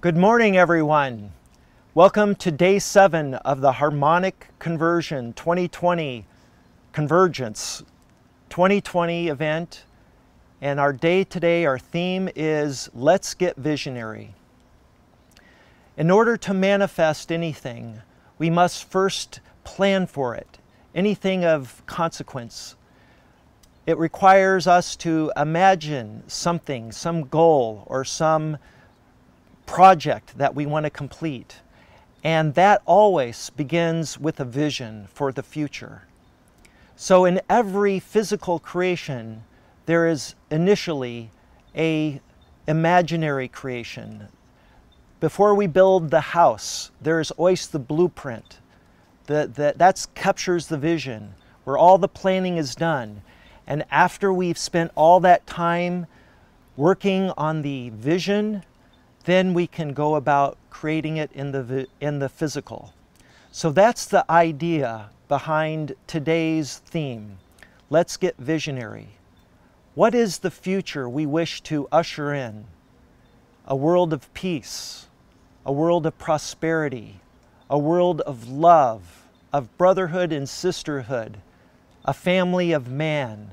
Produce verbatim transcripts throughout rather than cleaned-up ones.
Good morning, everyone. Welcome to day seven of the Harmonic Conversion twenty twenty Convergence twenty twenty event. And our day today, our theme is Let's Get Visionary. In order to manifest anything, we must first plan for it, anything of consequence. It requires us to imagine something, some goal or some project that we want to complete. And that always begins with a vision for the future. So in every physical creation, there is initially a imaginary creation. Before we build the house, there is always the blueprint. The, the, that captures the vision, where all the planning is done. And after we've spent all that time working on the vision, then we can go about creating it in the, in the physical. So that's the idea behind today's theme. Let's get visionary. What is the future we wish to usher in? A world of peace, a world of prosperity, a world of love, of brotherhood and sisterhood, a family of man.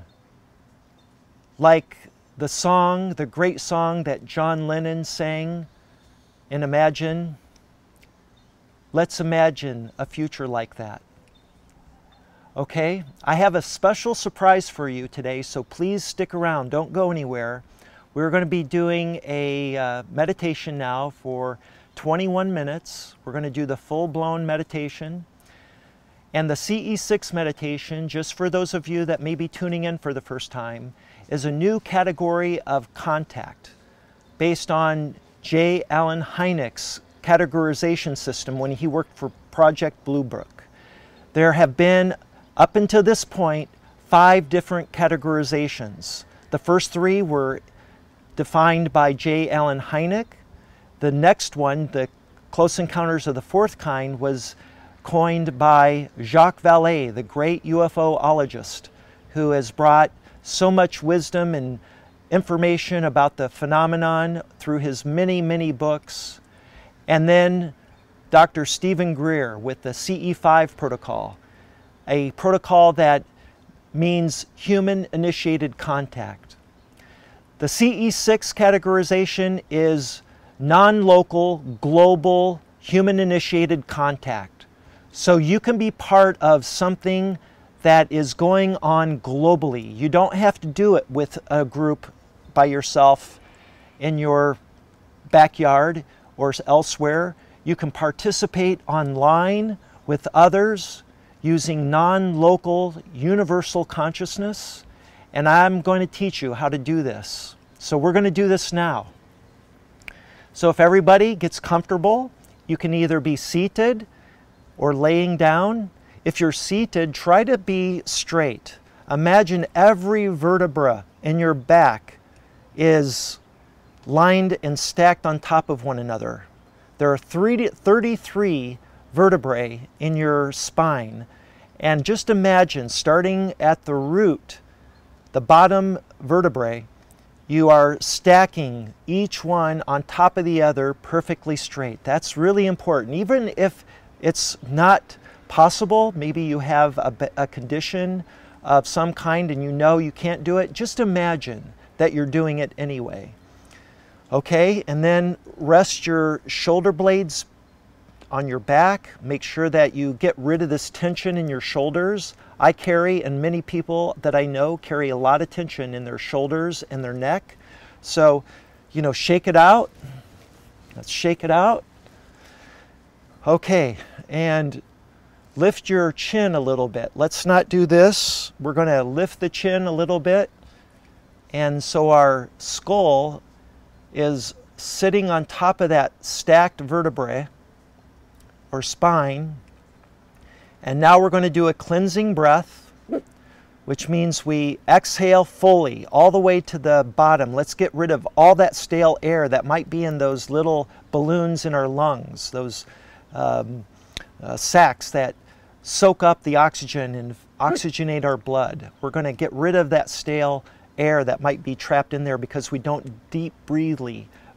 Like the song, the great song that John Lennon sang in Imagine. Let's imagine a future like that. Okay, I have a special surprise for you today, so please stick around, don't go anywhere. We're going to be doing a uh, meditation now for twenty-one minutes. We're going to do the full-blown meditation. And the C E six meditation, just for those of you that may be tuning in for the first time, is a new category of contact based on J. Allen Hynek's categorization system when he worked for Project Blue Book. There have been, up until this point, five different categorizations. The first three were defined by J. Allen Hynek. The next one, the Close Encounters of the Fourth Kind, was coined by Jacques Vallée, the great UFOologist, who has brought so much wisdom and information about the phenomenon through his many, many books. And then Doctor Stephen Greer with the C E five protocol, a protocol that means human-initiated contact. The C E six categorization is non-local, global, human-initiated contact. So you can be part of something that is going on globally. You don't have to do it with a group by yourself in your backyard or elsewhere. You can participate online with others using non-local universal consciousness. And I'm going to teach you how to do this. So we're going to do this now. So if everybody gets comfortable, you can either be seated or laying down. If you're seated, try to be straight. Imagine every vertebra in your back is lined and stacked on top of one another. There are thirty-three vertebrae in your spine. And just imagine, starting at the root, the bottom vertebrae, you are stacking each one on top of the other perfectly straight. That's really important. Even if it's not possible, maybe you have a, a condition of some kind and you know you can't do it, just imagine that you're doing it anyway. Okay, and then rest your shoulder blades on your back. Make sure that you get rid of this tension in your shoulders. I carry, and many people that I know carry a lot of tension in their shoulders and their neck. So, you know, shake it out. Let's shake it out. Okay, and lift your chin a little bit. Let's not do this. We're going to lift the chin a little bit. And so our skull is sitting on top of that stacked vertebrae or spine. And now we're going to do a cleansing breath, which means we exhale fully all the way to the bottom. Let's get rid of all that stale air that might be in those little balloons in our lungs, those um, uh, sacs that soak up the oxygen and oxygenate our blood. We're going to get rid of that stale air that might be trapped in there because we don't deep breathe,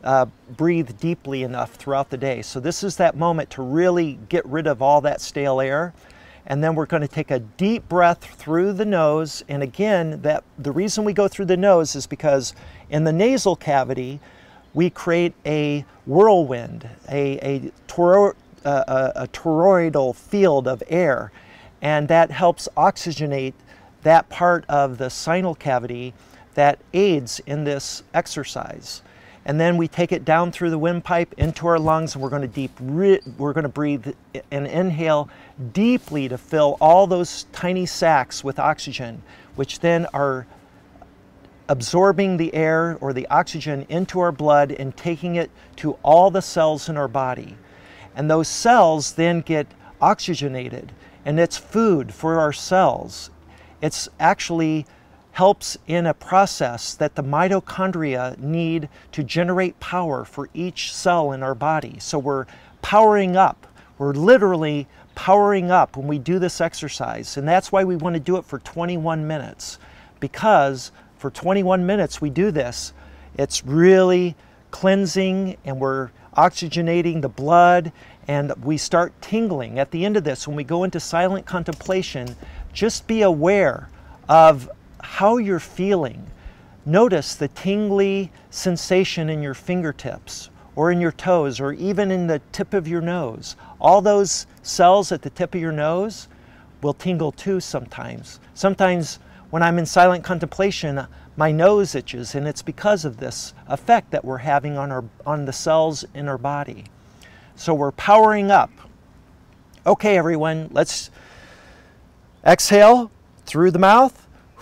uh, breathe deeply enough throughout the day. So this is that moment to really get rid of all that stale air. And then we're going to take a deep breath through the nose. And again, that the reason we go through the nose is because in the nasal cavity, we create a whirlwind, a, a, toro, uh, a, a toroidal field of air. And that helps oxygenate that part of the sinal cavity that aids in this exercise. And then we take it down through the windpipe into our lungs, and we're going to deep we're going to breathe and inhale deeply to fill all those tiny sacs with oxygen, which then are absorbing the air or the oxygen into our blood and taking it to all the cells in our body. And those cells then get oxygenated, and it's food for our cells. It's actually helps in a process that the mitochondria need to generate power for each cell in our body. So we're powering up. We're literally powering up when we do this exercise. And that's why we want to do it for twenty-one minutes. Because for twenty-one minutes we do this, it's really cleansing, and we're oxygenating the blood, and we start tingling. At the end of this, when we go into silent contemplation, just be aware of how you're feeling. Notice the tingly sensation in your fingertips or in your toes or even in the tip of your nose. All those cells at the tip of your nose will tingle too sometimes. Sometimes when I'm in silent contemplation, my nose itches, and it's because of this effect that we're having on our on the cells in our body. So we're powering up. Okay, everyone, let's exhale through the mouth.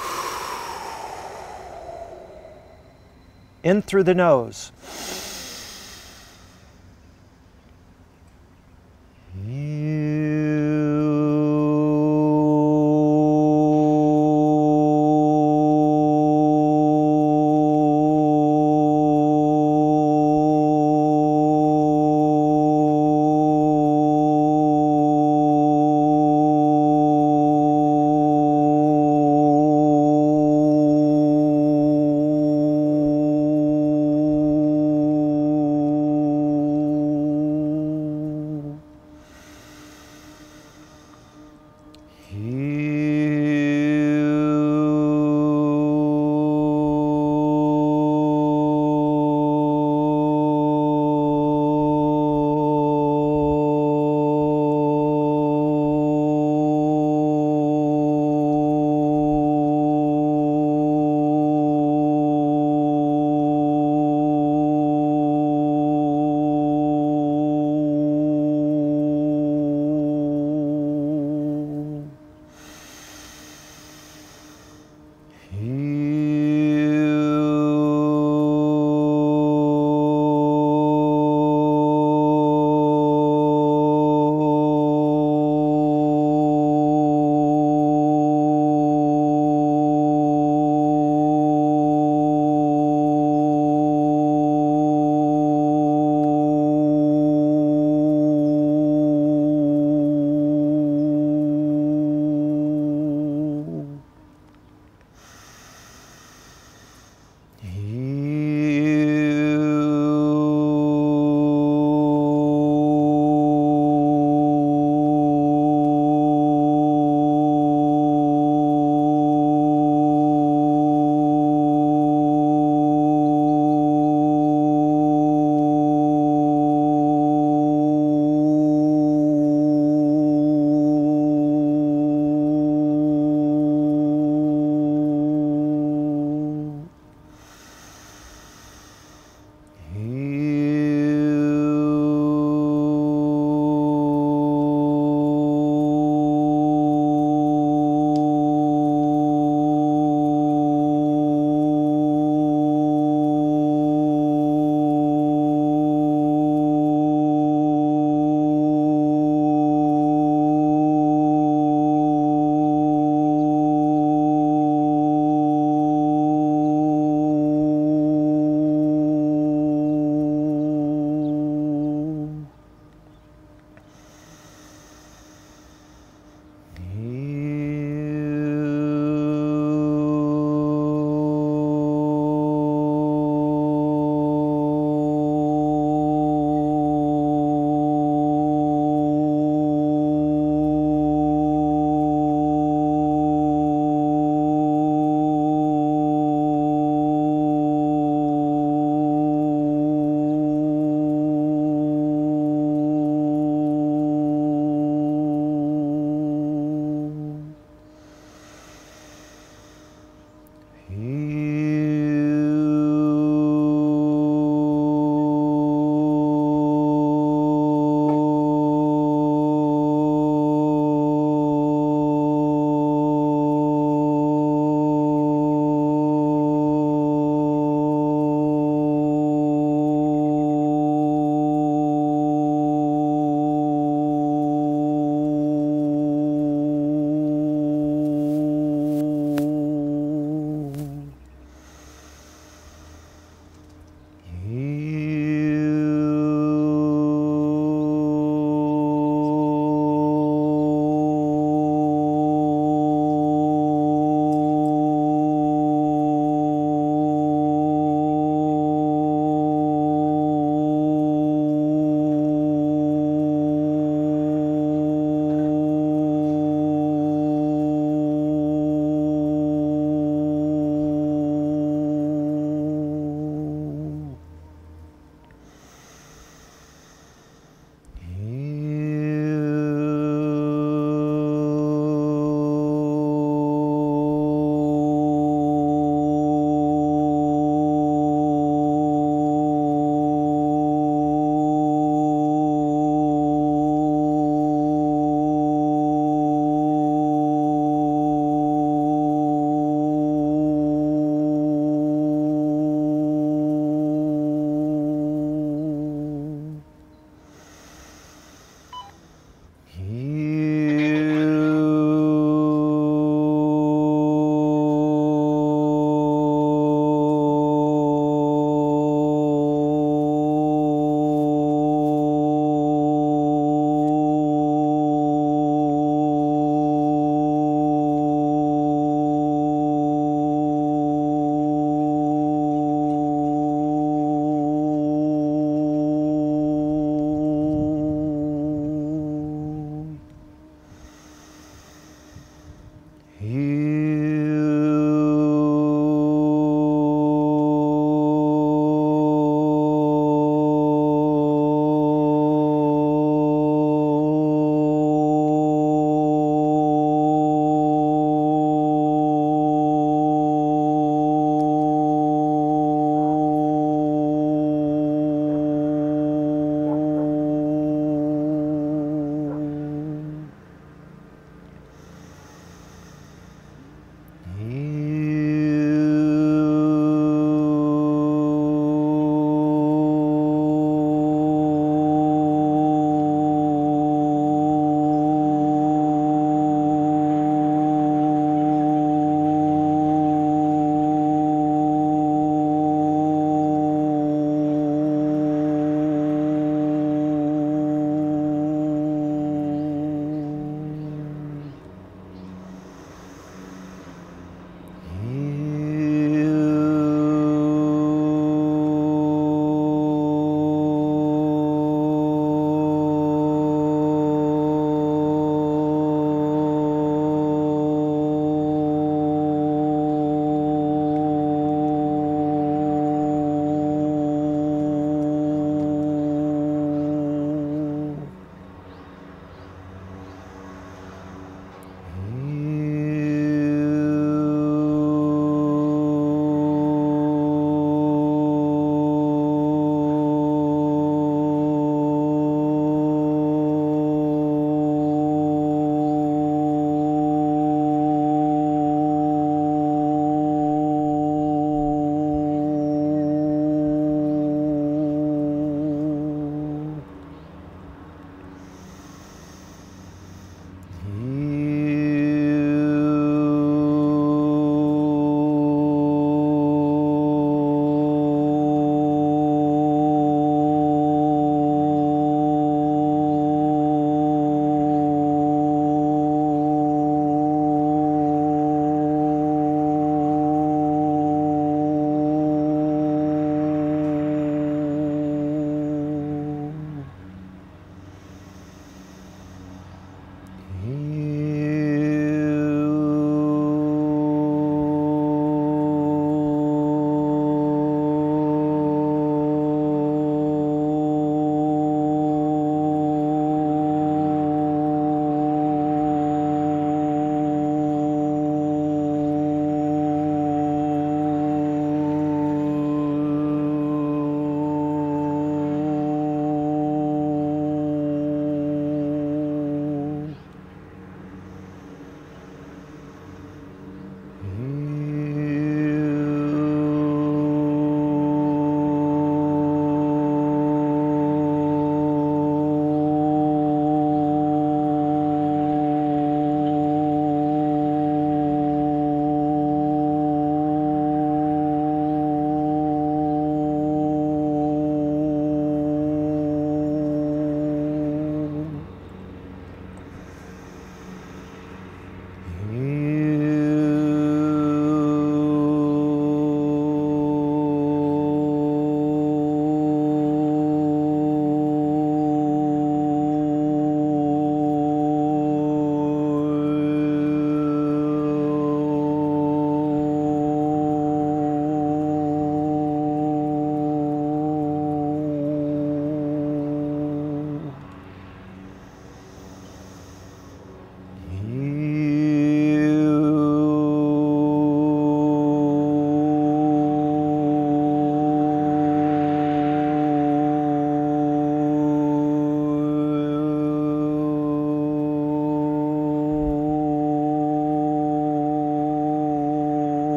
In through the nose.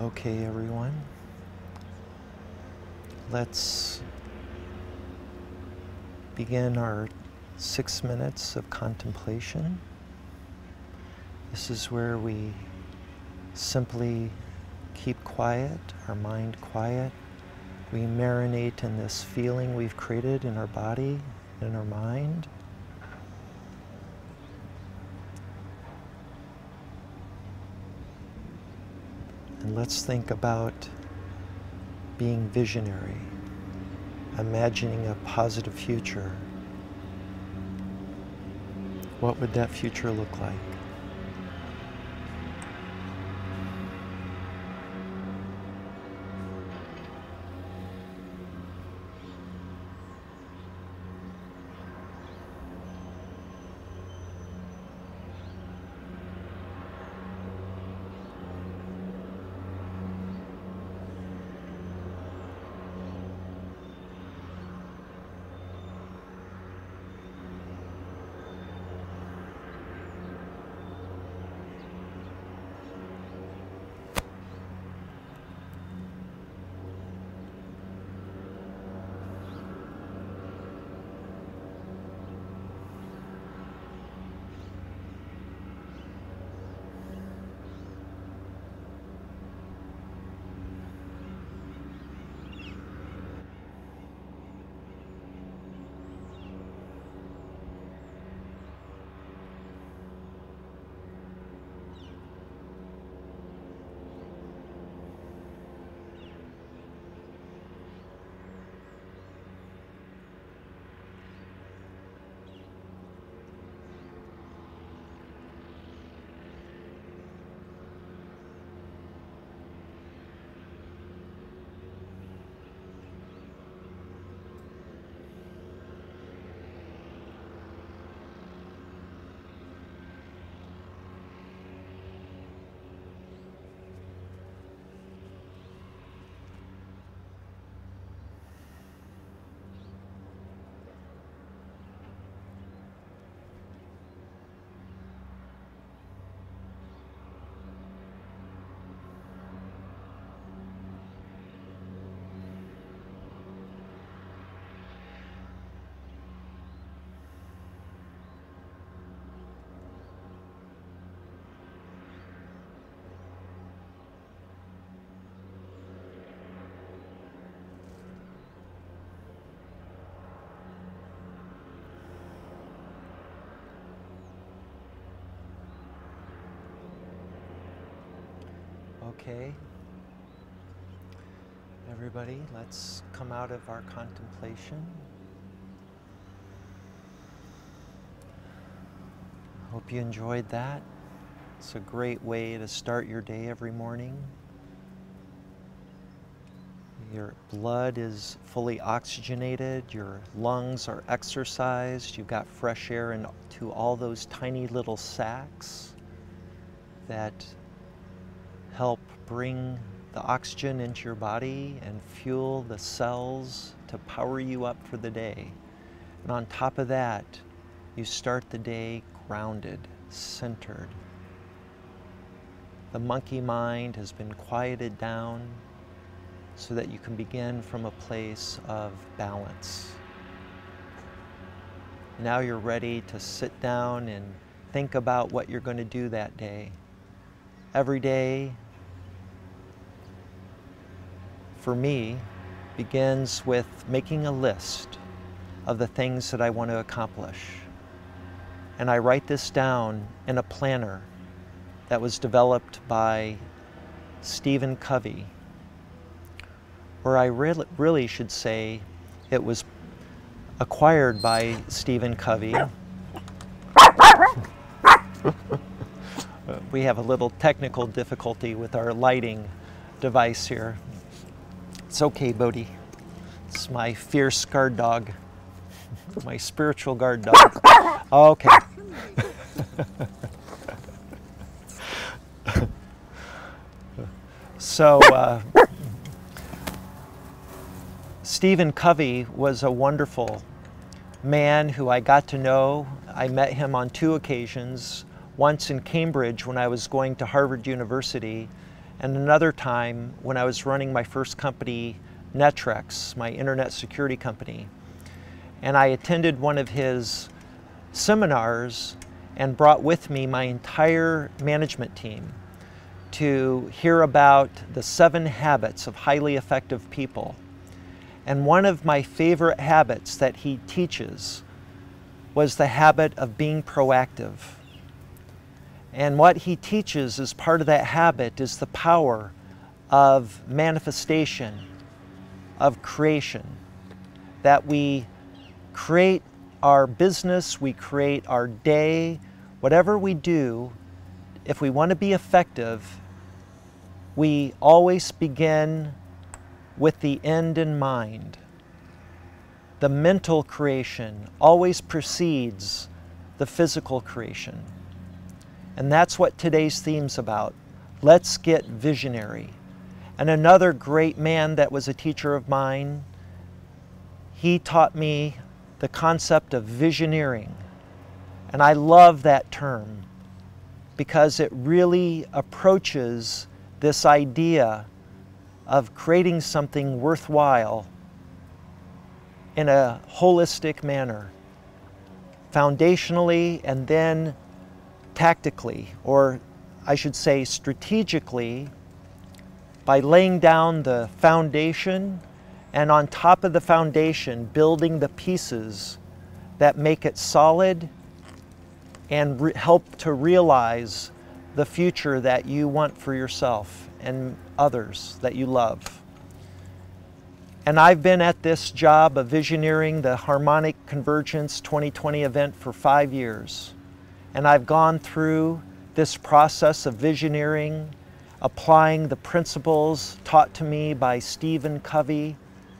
Okay, everyone. Let's begin our six minutes of contemplation. This is where we simply keep quiet, our mind quiet. We marinate in this feeling we've created in our body, in our mind. And let's think about being visionary, imagining a positive future. What would that future look like? Okay. Everybody, let's come out of our contemplation. Hope you enjoyed that. It's a great way to start your day every morning. Your blood is fully oxygenated, your lungs are exercised, you've got fresh air into all those tiny little sacs that help bring the oxygen into your body and fuel the cells to power you up for the day. And on top of that, you start the day grounded, centered. The monkey mind has been quieted down so that you can begin from a place of balance. Now you're ready to sit down and think about what you're going to do that day. Every day, for me, begins with making a list of the things that I want to accomplish. And I write this down in a planner that was developed by Stephen Covey, or I really, really should say it was acquired by Stephen Covey. We have a little technical difficulty with our lighting device here. It's okay, Bodhi. It's my fierce guard dog, my spiritual guard dog. Okay. So, uh, Stephen Covey was a wonderful man who I got to know. I met him on two occasions. Once in Cambridge when I was going to Harvard University, and another time when I was running my first company, Netrex, my internet security company. And I attended one of his seminars and brought with me my entire management team to hear about the seven habits of highly effective people. And one of my favorite habits that he teaches was the habit of being proactive. And what he teaches as part of that habit is the power of manifestation, of creation. That we create our business, we create our day, whatever we do, if we want to be effective, we always begin with the end in mind. The mental creation always precedes the physical creation. And that's what today's theme's about. Let's get visionary. And another great man that was a teacher of mine, he taught me the concept of visioneering. And I love that term because it really approaches this idea of creating something worthwhile in a holistic manner, foundationally and then tactically, or I should say strategically, by laying down the foundation and on top of the foundation building the pieces that make it solid and re- help to realize the future that you want for yourself and others that you love. And I've been at this job of visioneering the Harmonic Convergence twenty twenty event for five years. And I've gone through this process of visioneering, applying the principles taught to me by Stephen Covey.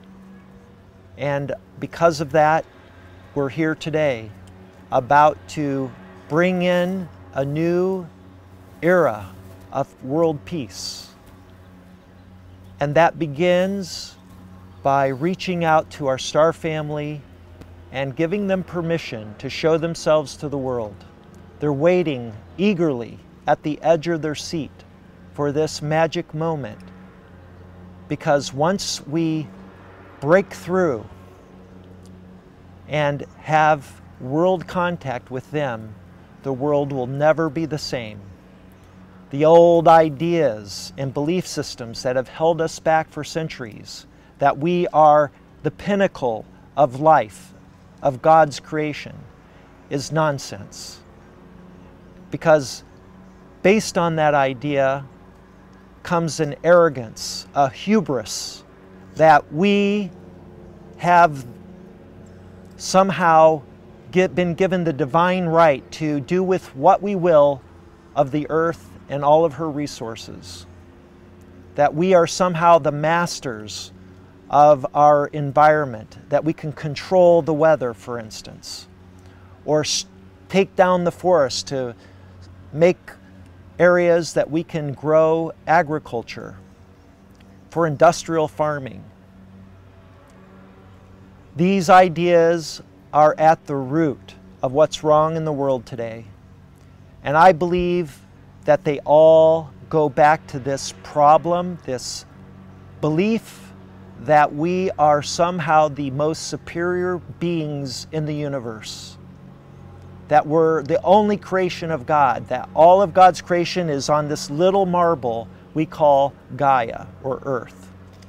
And because of that, we're here today about to bring in a new era of world peace. And that begins by reaching out to our star family and giving them permission to show themselves to the world. They're waiting eagerly at the edge of their seat for this magic moment, because once we break through and have world contact with them, the world will never be the same. The old ideas and belief systems that have held us back for centuries, that we are the pinnacle of life, of God's creation, is nonsense. Because based on that idea comes an arrogance, a hubris, that we have somehow get, been given the divine right to do with what we will of the earth and all of her resources. That we are somehow the masters of our environment, that we can control the weather, for instance, or take down the forest to make areas that we can grow agriculture for industrial farming. These ideas are at the root of what's wrong in the world today. And I believe that they all go back to this problem, this belief that we are somehow the most superior beings in the universe. That we're the only creation of God, that all of God's creation is on this little marble we call Gaia, or Earth.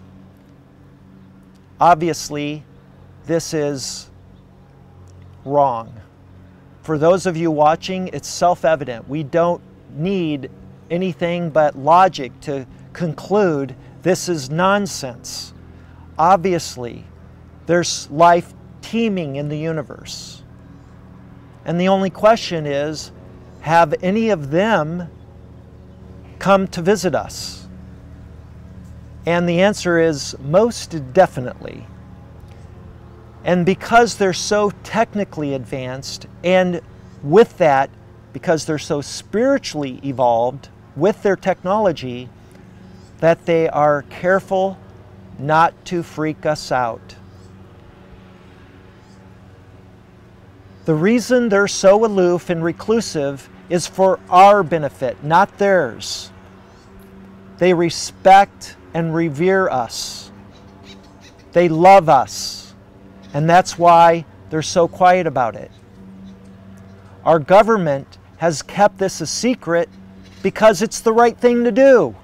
Obviously, this is wrong. For those of you watching, it's self-evident. We don't need anything but logic to conclude this is nonsense. Obviously, there's life teeming in the universe. And the only question is, have any of them come to visit us? And the answer is most definitely. And because they're so technically advanced, and with that, because they're so spiritually evolved with their technology, that they are careful not to freak us out. The reason they're so aloof and reclusive is for our benefit, not theirs. They respect and revere us. They love us. And that's why they're so quiet about it. Our government has kept this a secret because it's the right thing to do.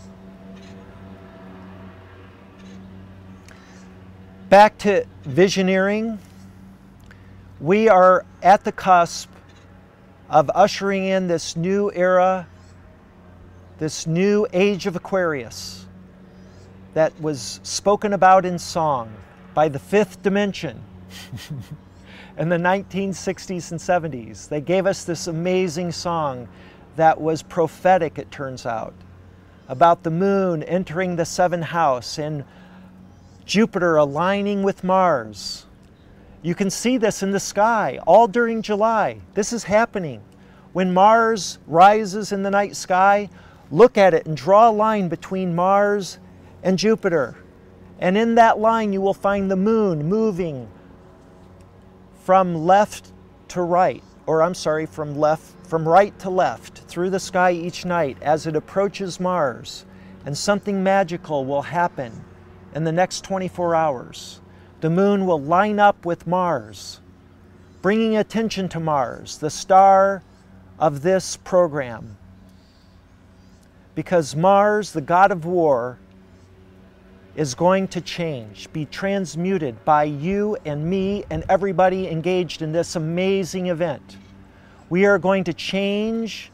Back to visioneering. We are at the cusp of ushering in this new era, this new age of Aquarius that was spoken about in song by the Fifth Dimension in the nineteen sixties and seventies. They gave us this amazing song that was prophetic, it turns out, about the moon entering the seventh house and Jupiter aligning with Mars. You can see this in the sky all during July. This is happening. When Mars rises in the night sky, look at it and draw a line between Mars and Jupiter. And in that line you will find the moon moving from left to right, or I'm sorry, from left, from right to left through the sky each night as it approaches Mars. And something magical will happen in the next twenty-four hours. The moon will line up with Mars, bringing attention to Mars, the star of this program. Because Mars, the god of war, is going to change, be transmuted by you and me and everybody engaged in this amazing event. We are going to change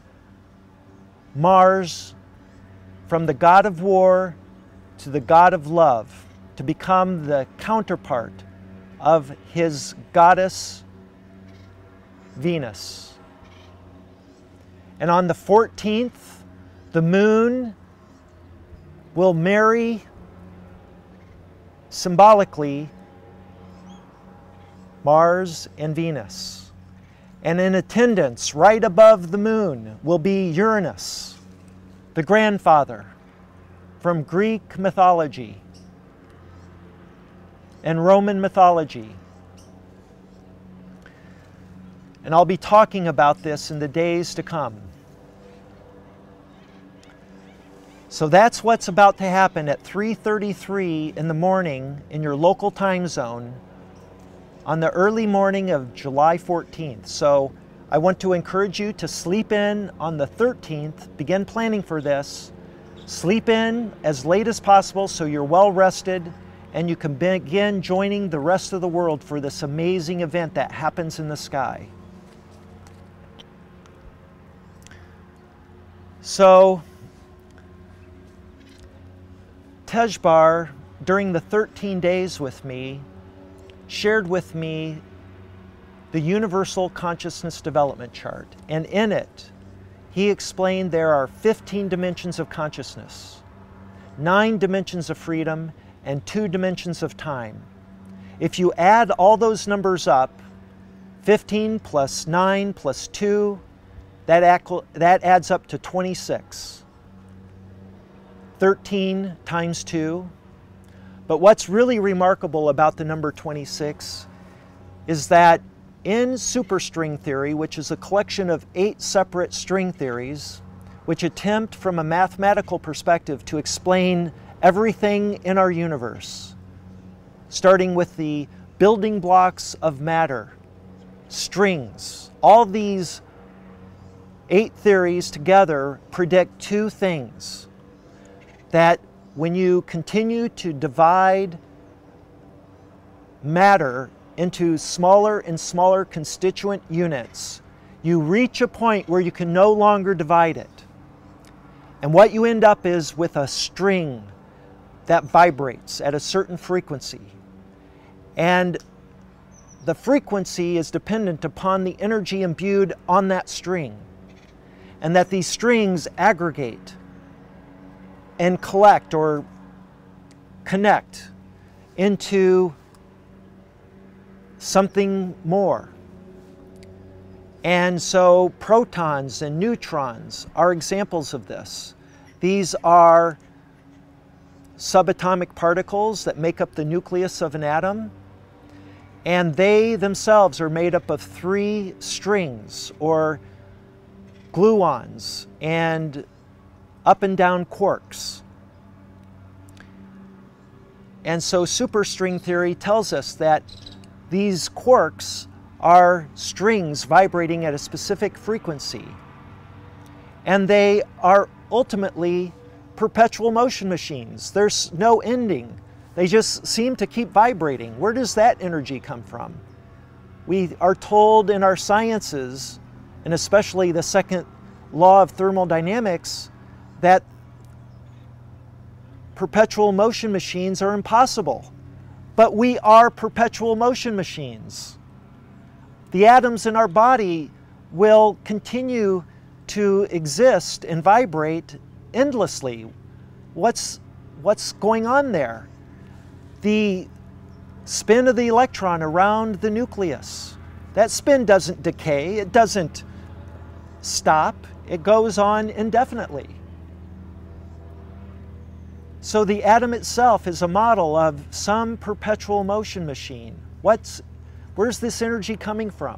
Mars from the god of war to the god of love, to become the counterpart of his goddess, Venus. And on the fourteenth, the moon will marry, symbolically, Mars and Venus. And in attendance, right above the moon, will be Uranus, the grandfather from Greek mythology and Roman mythology. And I'll be talking about this in the days to come. So that's what's about to happen at three thirty-three in the morning in your local time zone on the early morning of July fourteenth. So I want to encourage you to sleep in on the thirteenth, begin planning for this. Sleep in as late as possible so you're well rested and you can begin joining the rest of the world for this amazing event that happens in the sky. So, Tejbar, during the thirteen days with me, shared with me the Universal Consciousness Development Chart. And in it, he explained there are fifteen dimensions of consciousness, nine dimensions of freedom, and two dimensions of time. If you add all those numbers up, fifteen plus nine plus two, that, that adds up to twenty-six. thirteen times two. But what's really remarkable about the number twenty-six is that in superstring theory, which is a collection of eight separate string theories, which attempt from a mathematical perspective to explain everything in our universe, starting with the building blocks of matter, strings, all these eight theories together predict two things. That when you continue to divide matter into smaller and smaller constituent units, you reach a point where you can no longer divide it. And what you end up is with a string that vibrates at a certain frequency. And the frequency is dependent upon the energy imbued on that string. And that these strings aggregate and collect or connect into something more. And so protons and neutrons are examples of this. These are subatomic particles that make up the nucleus of an atom, and they themselves are made up of three strings or gluons, and up and down quarks. And so superstring theory tells us that these quarks are strings vibrating at a specific frequency. And they are ultimately perpetual motion machines. There's no ending. They just seem to keep vibrating. Where does that energy come from? We are told in our sciences, and especially the second law of thermodynamics, that perpetual motion machines are impossible. But we are perpetual motion machines. The atoms in our body will continue to exist and vibrate endlessly. What's, what's going on there? The spin of the electron around the nucleus. That spin doesn't decay, it doesn't stop, it goes on indefinitely. So the atom itself is a model of some perpetual motion machine. What's, where's this energy coming from?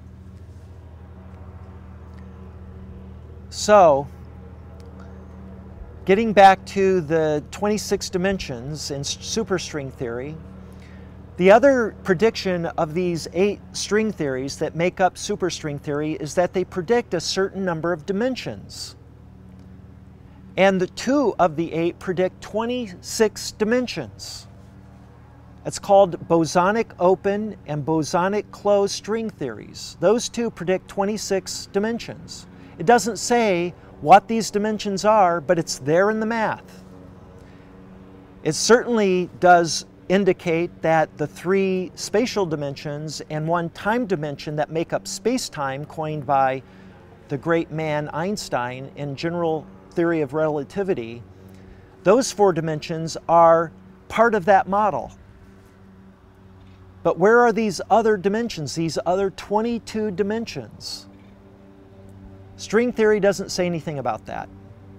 So, getting back to the twenty-six dimensions in superstring theory, the other prediction of these eight string theories that make up superstring theory is that they predict a certain number of dimensions. And the two of the eight predict twenty-six dimensions. It's called bosonic open and bosonic closed string theories. Those two predict twenty-six dimensions. It doesn't say what these dimensions are, but it's there in the math. It certainly does indicate that the three spatial dimensions and one time dimension that make up space-time, coined by the great man Einstein in general theory of relativity, those four dimensions are part of that model. But where are these other dimensions, these other twenty-two dimensions? String theory doesn't say anything about that.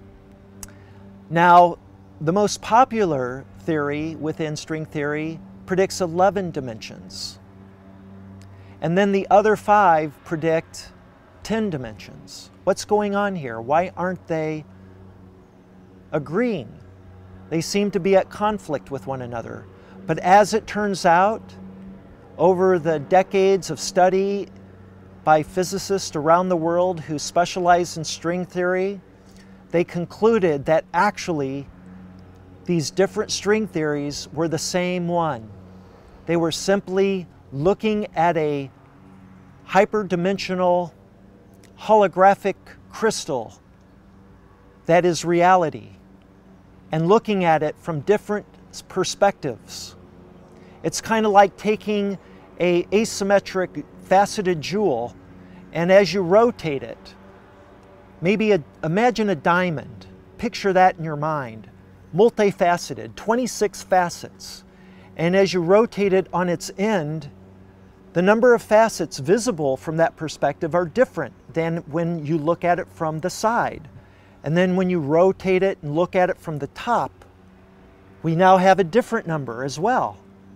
Now, the most popular theory within string theory predicts eleven dimensions. And then the other five predict ten dimensions. What's going on here? Why aren't they agreeing? They seem to be at conflict with one another. But as it turns out, over the decades of study by physicists around the world who specialize in string theory, they concluded that actually these different string theories were the same one. They were simply looking at a hyperdimensional holographic crystal that is reality and looking at it from different perspectives. It's kind of like taking an asymmetric faceted jewel, and as you rotate it, maybe a, imagine a diamond, picture that in your mind, multifaceted, twenty-six facets, and as you rotate it on its end, the number of facets visible from that perspective are different than when you look at it from the side. And then when you rotate it and look at it from the top, we now have a different number as well.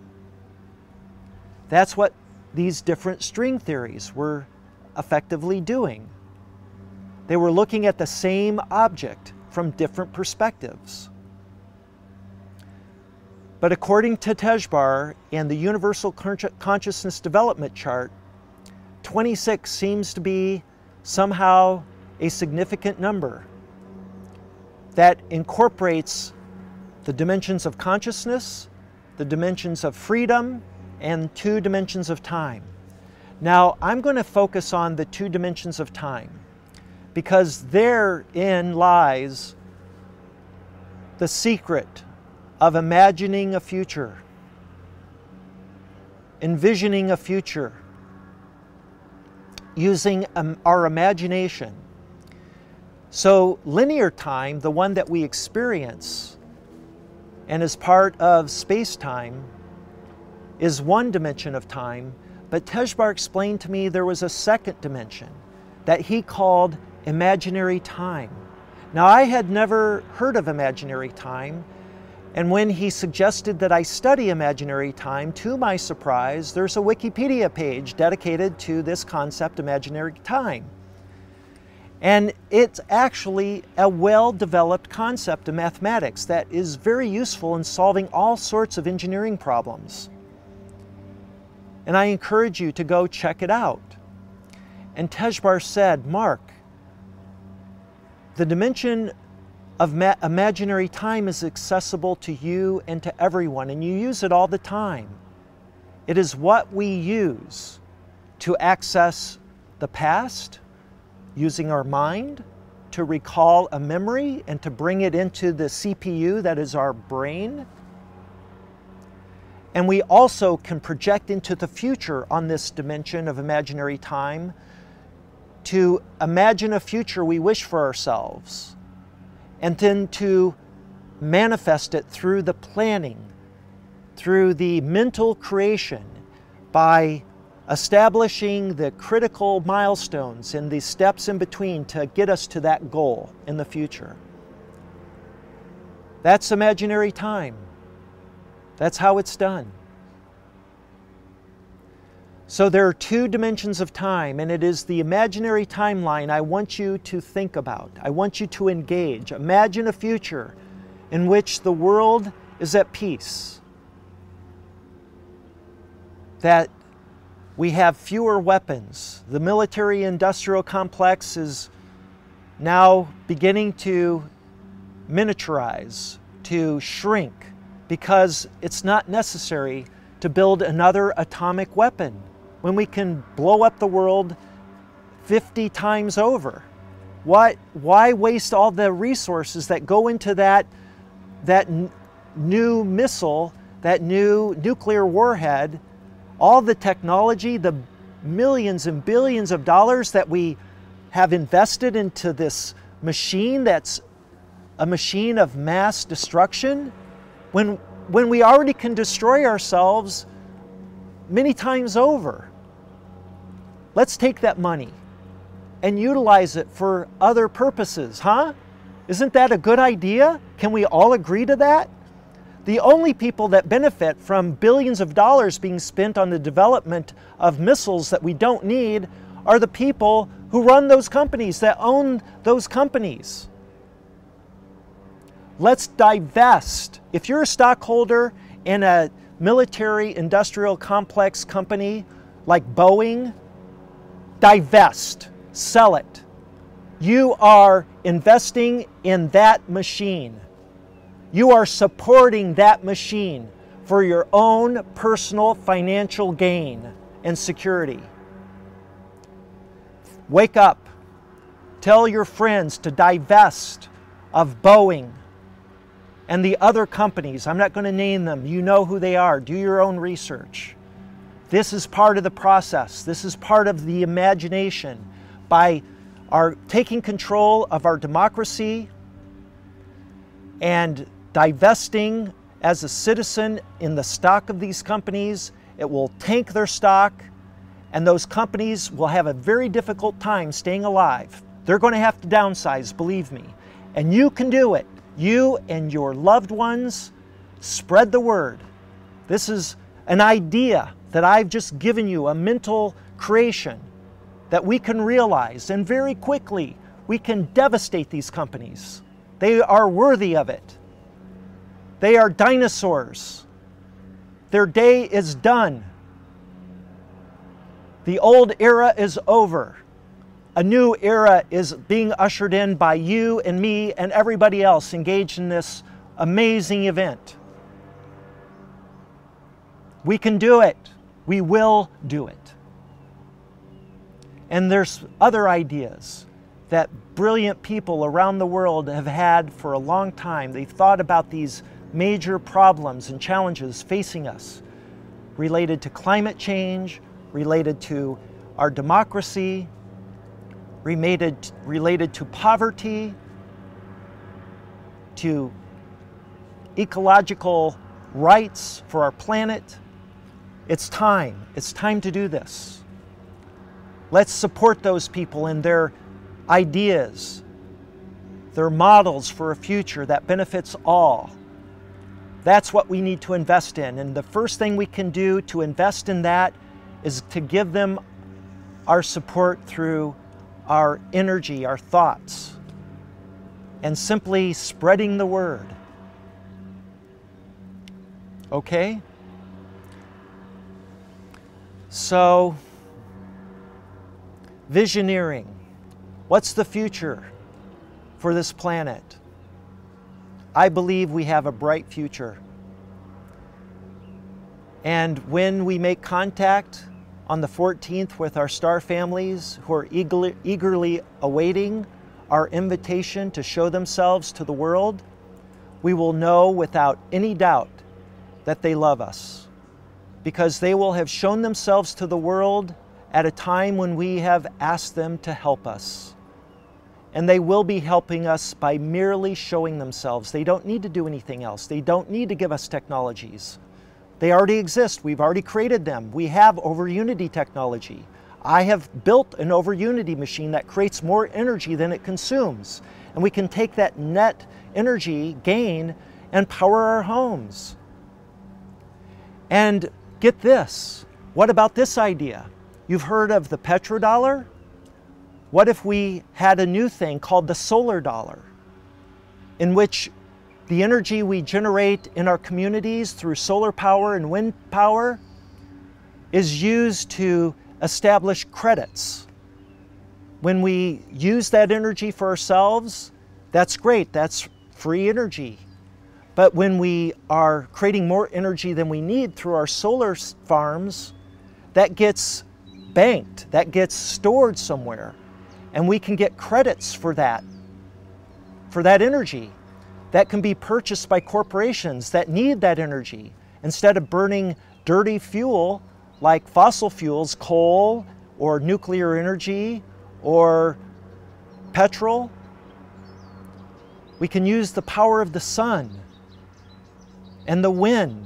That's what these different string theories were effectively doing. They were looking at the same object from different perspectives. But according to Tejbar and the Universal Consciousness Development Chart, twenty-six seems to be somehow a significant number that incorporates the dimensions of consciousness, the dimensions of freedom, and two dimensions of time. Now, I'm going to focus on the two dimensions of time because therein lies the secret of imagining a future, envisioning a future, using um, our imagination. So linear time, the one that we experience and is part of space-time, is one dimension of time, but Tejbar explained to me there was a second dimension that he called imaginary time. Now, I had never heard of imaginary time, and when he suggested that I study imaginary time, to my surprise, there's a Wikipedia page dedicated to this concept, imaginary time. And it's actually a well-developed concept of mathematics that is very useful in solving all sorts of engineering problems. And I encourage you to go check it out. And Tejbar said, Mark, the dimension of ma imaginary time is accessible to you and to everyone, and you use it all the time. It is what we use to access the past, using our mind to recall a memory and to bring it into the C P U that is our brain. And we also can project into the future on this dimension of imaginary time to imagine a future we wish for ourselves, and then to manifest it through the planning, through the mental creation, by establishing the critical milestones and the steps in between to get us to that goal in the future. That's imaginary time. That's how it's done. So there are two dimensions of time, and it is the imaginary timeline I want you to think about. I want you to engage. Imagine a future in which the world is at peace, that we have fewer weapons. The military-industrial complex is now beginning to miniaturize, to shrink, because it's not necessary to build another atomic weapon when we can blow up the world fifty times over. Why, why waste all the resources that go into that, that n new missile, that new nuclear warhead, all the technology, the millions and billions of dollars that we have invested into this machine that's a machine of mass destruction, when, when we already can destroy ourselves many times over? Let's take that money and utilize it for other purposes, huh? Isn't that a good idea? Can we all agree to that? The only people that benefit from billions of dollars being spent on the development of missiles that we don't need are the people who run those companies, that own those companies. Let's divest. If you're a stockholder in a military industrial complex company like Boeing, divest, sell it. You are investing in that machine. You are supporting that machine for your own personal financial gain and security. Wake up. Tell your friends to divest of Boeing and the other companies. I'm not going to name them. You know who they are. Do your own research. This is part of the process. This is part of the imagination. By our taking control of our democracy and divesting as a citizen in the stock of these companies, it will tank their stock, and those companies will have a very difficult time staying alive. They're going to have to downsize, believe me. And you can do it. You and your loved ones, spread the word. This is an idea that I've just given you, a mental creation that we can realize, and very quickly we can devastate these companies. They are worthy of it. They are dinosaurs. Their day is done. The old era is over. A new era is being ushered in by you and me and everybody else engaged in this amazing event. We can do it. We will do it. And there's other ideas that brilliant people around the world have had for a long time. They've thought about these major problems and challenges facing us, related to climate change, related to our democracy, related, related to poverty, to ecological rights for our planet. It's time. It's time to do this. Let's support those people in their ideas, their models for a future that benefits all. That's what we need to invest in. And the first thing we can do to invest in that is to give them our support through our energy, our thoughts, and simply spreading the word. Okay? So, visioneering. What's the future for this planet? I believe we have a bright future. And when we make contact on the fourteenth with our star families who are eagerly, eagerly awaiting our invitation to show themselves to the world, we will know without any doubt that they love us, because they will have shown themselves to the world at a time when we have asked them to help us. And they will be helping us by merely showing themselves. They don't need to do anything else. They don't need to give us technologies. They already exist. We've already created them. We have over unity technology. I have built an over unity machine that creates more energy than it consumes. And we can take that net energy gain and power our homes. And get this, what about this idea? You've heard of the petrodollar? What if we had a new thing called the solar dollar, in which the energy we generate in our communities through solar power and wind power is used to establish credits. When we use that energy for ourselves, that's great, that's free energy. But when we are creating more energy than we need through our solar farms, that gets banked, that gets stored somewhere. And we can get credits for that, for that energy. That can be purchased by corporations that need that energy. Instead of burning dirty fuel like fossil fuels, coal or nuclear energy or petrol, we can use the power of the sun and the wind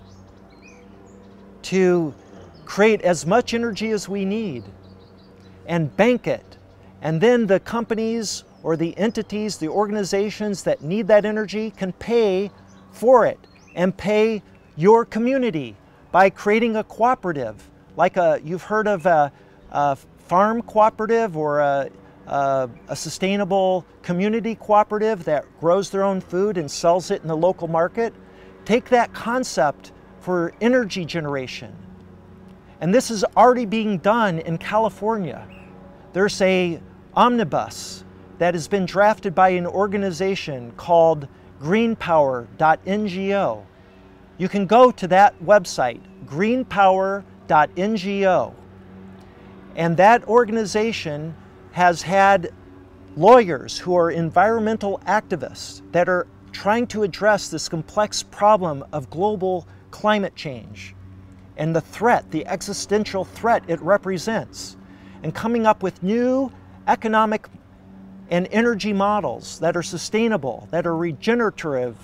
to create as much energy as we need and bank it. And then the companies or the entities, the organizations that need that energy can pay for it and pay your community by creating a cooperative. Like a, you've heard of a, a farm cooperative or a, a, a sustainable community cooperative that grows their own food and sells it in the local market. Take that concept for energy generation. And this is already being done in California. There's a omnibus that has been drafted by an organization called green power dot N G O. You can go to that website, green power dot N G O. And that organization has had lawyers who are environmental activists that are trying to address this complex problem of global climate change and the threat, the existential threat it represents, and coming up with new economic and energy models that are sustainable, that are regenerative,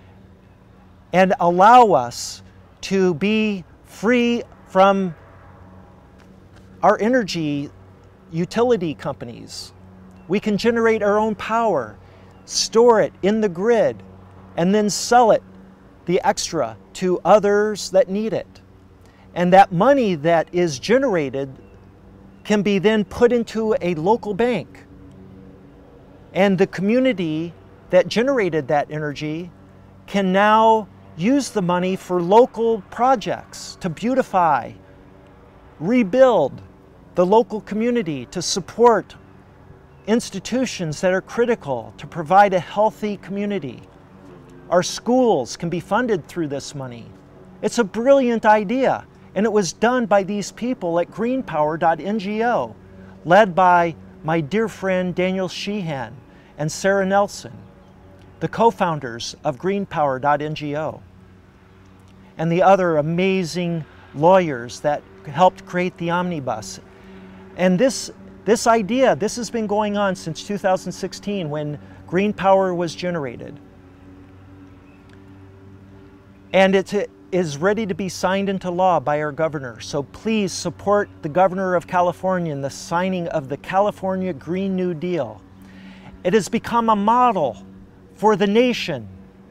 and allow us to be free from our energy utility companies. We can generate our own power, store it in the grid, and then sell it, the extra, to others that need it. And that money that is generated can be then put into a local bank. And the community that generated that energy can now use the money for local projects to beautify, rebuild the local community, to support institutions that are critical to provide a healthy community. Our schools can be funded through this money. It's a brilliant idea, and it was done by these people at green power dot N G O, led by my dear friend Daniel Sheehan and Sarah Nelson, the co-founders of green power dot N G O, and the other amazing lawyers that helped create the omnibus. And this, this idea, this has been going on since two thousand sixteen when green power was generated. And it is ready to be signed into law by our governor. So please support the governor of California in the signing of the California Green New Deal. It has become a model for the nation.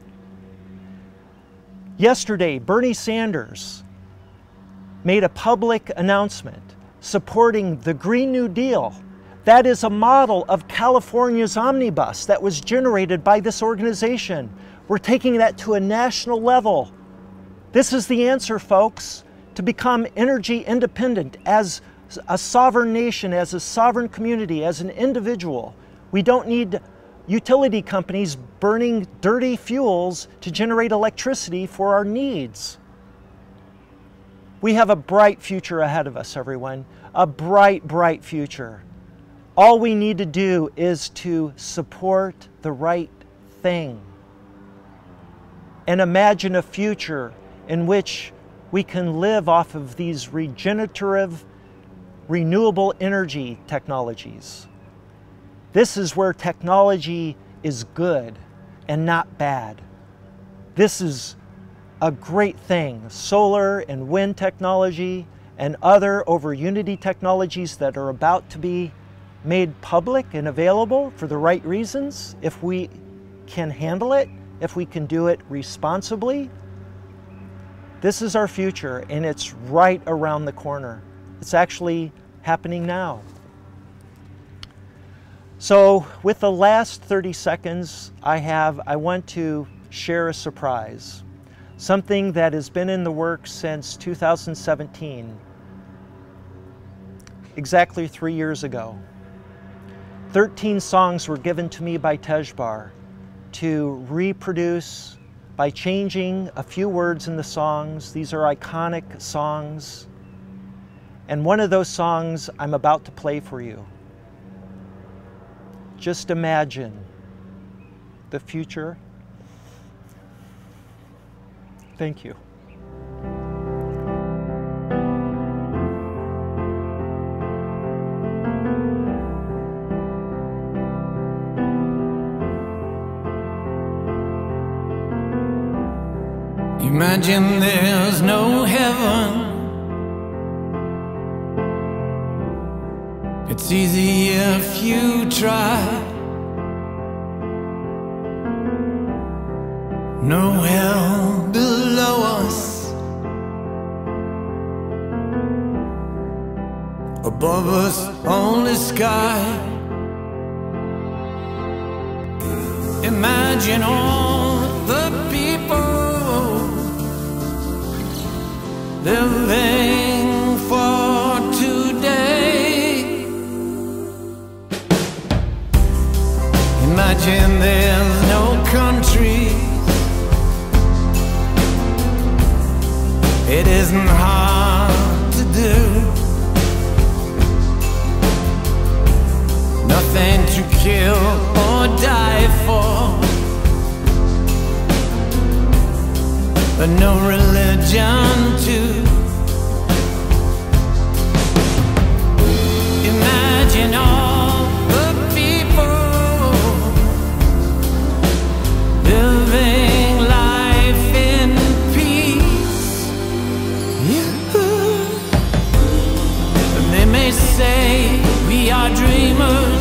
Yesterday, Bernie Sanders made a public announcement supporting the Green New Deal That is a model of California's omnibus that was generated by this organization. We're taking that to a national level. This is the answer, folks, to become energy independent as a sovereign nation, as a sovereign community, as an individual. We don't need utility companies burning dirty fuels to generate electricity for our needs. We have a bright future ahead of us, everyone. A bright, bright future. All we need to do is to support the right thing and imagine a future in which we can live off of these regenerative, renewable energy technologies. This is where technology is good and not bad. This is a great thing. Solar and wind technology and other over Unity technologies that are about to be made public and available for the right reasons, if we can handle it, if we can do it responsibly. This is our future, and it's right around the corner. It's actually happening now. So with the last thirty seconds I have, I want to share a surprise. Something that has been in the works since two thousand seventeen, exactly three years ago. thirteen songs were given to me by Tejbar to reproduce by changing a few words in the songs. These are iconic songs. And one of those songs I'm about to play for you. Just imagine the future. Thank you. Imagine there's no heaven. It's easy if you try. No hell below us. Above us only sky. Imagine all the people living for today. Imagine there's no country. It isn't hard to do. Nothing to kill or die for, but no religion too. Imagine all the people living life in peace. You. They may say we are dreamers,